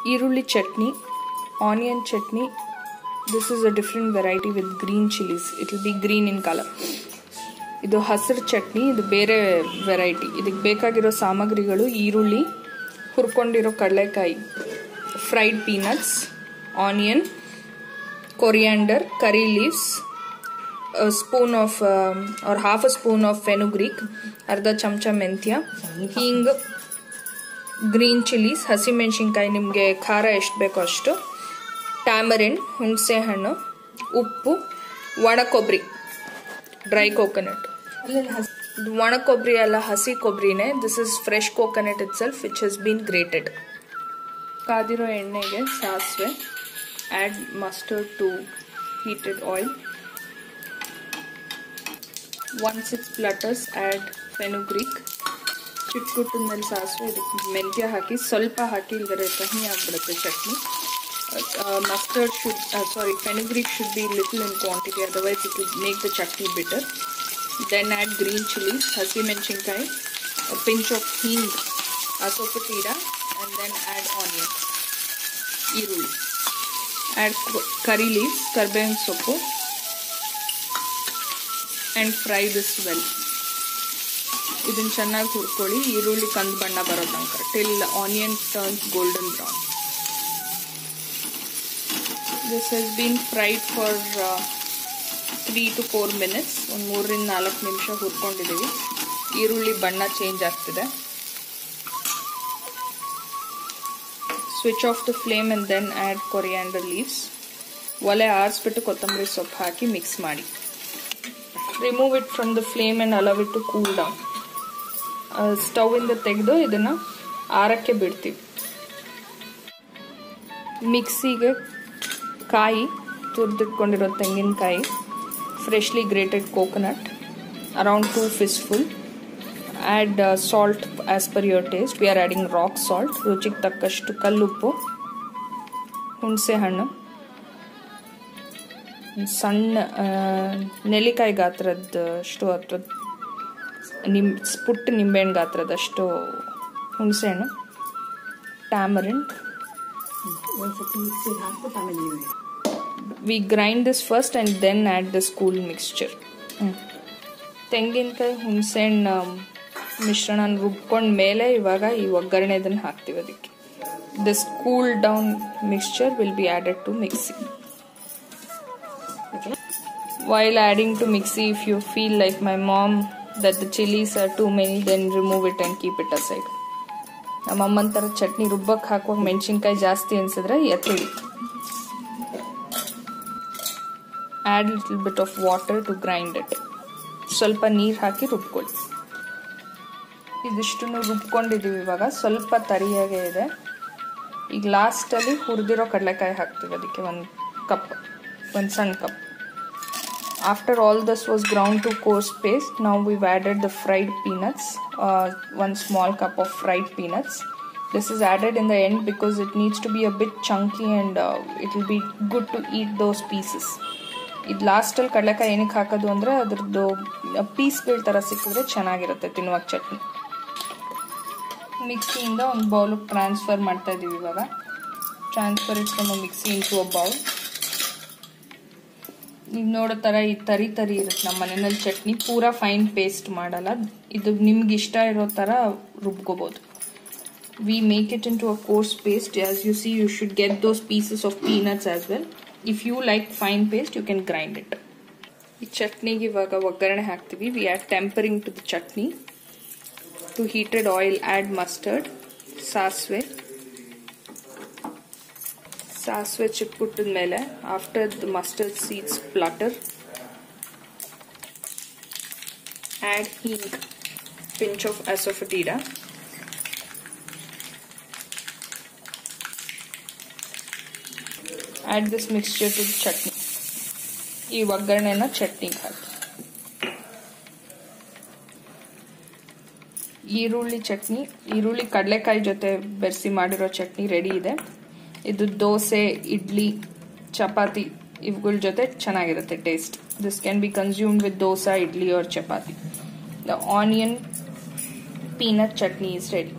ಈರುಳ್ಳಿ chutney, onion chutney. This is a different variety with green chillies. It will be green in colour. ಇದು ಹಸಿರು ಚಟ್ನಿ, ಇದು ಬೇರೆ ವೆರೈಟಿ. ಇದಕ್ಕೆ ಬೇಕಾಗಿರೋ ಸಾಮಗ್ರಿಗಳು: ಈರುಳ್ಳಿ, ಹುರ್ಕೊಂಡಿರೋ ಕಡಲೆಕಾಯಿ, fried peanuts, onion, coriander, curry leaves, spoon of or half a spoon of fenugreek, ಅರ್ಧ ಚಮಚ ಮೆಂತ್ಯ, ಹೀಂಗ್, ಗ್ರೀನ್ ಚಿಲ್ಲೀಸ್, ಹಸಿಮೆಣಸಿನ್ಕಾಯಿ ನಿಮಗೆ ಖಾರ ಎಷ್ಟು ಬೇಕೋ ಅಷ್ಟು, ಟ್ಯಾಮರಿನ್, ಹುಣಸೆ ಹಣ್ಣು, ಉಪ್ಪು, ಒಣ ಕೊಬ್ಬರಿ, ಡ್ರೈ ಕೋಕೋನಟ್. ಒಣ ಕೊಬ್ಬರಿ ಅಲ್ಲ, ಹಸಿ ಕೊಬ್ಬರಿನೇ. This is fresh coconut itself which has been grated. ಕಾದಿರೋ ಎಣ್ಣೆಗೆ ಸಾಸಿವೆ, add mustard to heated oil. 1/6 splutters, add fenugreek. ಚಿಟ್ಕುಟ್ಟಿದ ಮೇಲೆ ಸಾಸಿವೆ, ಇದಕ್ಕೆ ಮೆಂತ್ಯ ಹಾಕಿ ಸ್ವಲ್ಪ ಹಾಕಿ, ಇಲ್ಲದ್ರೆ ಕಹಿ ಆಗಿಬಿಡುತ್ತೆ chutney. Mustard should, fenugreek should be little in quantity, otherwise it will make the chutney bitter. Then add green chilies, hasimenchikai, a pinch of hing, asafoetida, and then add onions, ಈರುಳ್ಳಿ. Add curry leaves, ಕರಿಬೇವಿನ ಸೊಪ್ಪು, and fry this well. ಇದನ್ನು ಚೆನ್ನಾಗಿ ಹುರ್ಕೊಳ್ಳಿ, ಈರುಳ್ಳಿ ಕಂದು ಬಣ್ಣ ಬರೋ ತನಕ, till onion turns golden brown. This has been fried for 3 to 4 minutes. ಒಂದು 3 ರಿಂದ 4 ನಿಮಿಷ ಹುರ್ಕೊಂಡಿದ್ದೀವಿ. ಈರುಳ್ಳಿ ಬಣ್ಣ ಚೇಂಜ್ ಆಗ್ತಿದೆ. Switch off the flame and then add coriander leaves. ಒಲೆ ಆರಿಸ್ಬಿಟ್ಟು ಕೊತ್ತಂಬರಿ ಸೊಪ್ಪು ಹಾಕಿ ಮಿಕ್ಸ್ ಮಾಡಿ. Remove it from the flame and allow it to cool down. Stove ಇಂದ ತೆಗೆದು ಇದನ್ನ ಆರಕ್ಕೆ ಬಿಡ್ತೀವಿ. ಮಿಕ್ಸಿಗೆ ಕಾಯಿ, ತುರಿದಿಟ್ಕೊಂಡಿರೋ ತೆಂಗಿನಕಾಯಿ, freshly grated coconut, around 2 fistful. Add salt as per your taste. We are adding rock salt. ರುಚಿಗೆ ತಕ್ಕಷ್ಟು ಕಲ್ಲುಪ್ಪು, ಹುಣಸೆ ಹಣ್ಣು, ಸಣ್ಣ ನೆಲ್ಲಿಕಾಯಿ ಗಾತ್ರದಷ್ಟು ಅಥವಾ ಪುಟ್ಟ ನಿಂಬೆಹಣ್ಣು ಗಾತ್ರದಷ್ಟು ಹುಣಸೆಹಣ್ಣು, tamarind. We grind this first and then add this cool mixture. ತೆಂಗಿನಕಾಯಿ ಹುಣಸೆಹಣ್ಣು ಮಿಶ್ರಣ ರುಬ್ಕೊಂಡ ಮೇಲೆ ಇವಾಗ ಈ ಒಗ್ಗರಣೆದನ್ನು ಹಾಕ್ತೀವಿ ಅದಕ್ಕೆ. This cool down mixture will be added to mixie. While adding to mixie, if you feel like my mom that the chilies are too many, then remove it and keep it aside. ನಮ್ಮ ಅಮ್ಮನ ಥರ ಚಟ್ನಿ ರುಬ್ಬಕ್ಕೆ ಹಾಕುವಾಗ ಮೆಣಸಿನ್ಕಾಯಿ ಜಾಸ್ತಿ ಅನ್ಸಿದ್ರೆ ಎತ್ತಿಡಿ. Add little bit of water to grind it. ಸ್ವಲ್ಪ ನೀರು ಹಾಕಿ ರುಬ್ಕೊಳ್ಳಿ. ಇದಿಷ್ಟನ್ನು ರುಬ್ಕೊಂಡಿದ್ದೀವಿ. ಇವಾಗ ಸ್ವಲ್ಪ ತರಿಯಾಗೆ ಇದೆ. ಈಗ ಲಾಸ್ಟಲ್ಲಿ ಹುರಿದಿರೋ ಕಡಲೆಕಾಯಿ ಹಾಕ್ತೀವಿ ಅದಕ್ಕೆ, ಒಂದು ಸಣ್ಣ cup. After all this was ground to coarse paste, now we've added the fried peanuts, 1 small cup of fried peanuts. This is added in the end because it needs to be a bit chunky and it will be good to eat those pieces. ಇದು ಲಾಸ್ಟಲ್ಲಿ ಕಡಲೆಕಾಯಿ ಏನಕ್ಕೆ ಹಾಕೋದು ಅಂದರೆ ಅದ್ರದ್ದು ಪೀಸ್ಗಳ ಥರ ಸಿಕ್ಕಿದ್ರೆ ಚೆನ್ನಾಗಿರುತ್ತೆ ತಿನ್ನುವಾಗ ಚಟ್ನಿ. ಮಿಕ್ಸಿಯಿಂದ ಒಂದು ಬೌಲಿಗೆ ಟ್ರಾನ್ಸ್ಫರ್ ಮಾಡ್ತಾ ಇದ್ದೀವಿ ಇವಾಗ. Transfer it from mixie into a bowl. ನೀವು ನೋಡೋ ಥರ ಈ ತರಿ ಇರುತ್ತೆ ನಮ್ಮ ಮನೆಯಲ್ಲಿ ಚಟ್ನಿ. ಪೂರಾ ಫೈನ್ ಪೇಸ್ಟ್ ಮಾಡಲ್ಲ. ಇದು ನಿಮ್ಗೆ ಇಷ್ಟ ಇರೋ ಥರ ರುಬ್ಕೋಬೋದು. We make it into a coarse paste. As you see, you should get those pieces of peanuts as well. If you like fine paste, you can grind it. ಈ ಚಟ್ನಿಗೆ ಇವಾಗ ಒಗ್ಗರಣೆ ಹಾಕ್ತೀವಿ. We add tempering to the chutney. To heated oil add mustard, ಸಾಸಿವೆ ಚಿಟ್ಕುಟ್ಟಿದ ಮೇಲೆ, after the mustard seeds flutter, add hing, pinch of asafoetida, add this mixture to chutney. ಈ ಒಗ್ಗರಣೆನ ಚಟ್ನಿಗೆ ಹಾಕಿ. ಈರುಳ್ಳಿ ಚಟ್ನಿ, ಈರುಳ್ಳಿ ಕಡಲೆಕಾಯಿ ಜೊತೆ ಬೆರೆಸಿ ಮಾಡಿರೋ ಚಟ್ನಿ ರೆಡಿ ಇದೆ. ಇದು ದೋಸೆ, ಇಡ್ಲಿ, ಚಪಾತಿ ಇವುಗಳ ಜೊತೆ ಚೆನ್ನಾಗಿರುತ್ತೆ taste. This can be consumed with dosa, idli or chapati. The onion peanut chutney is ready.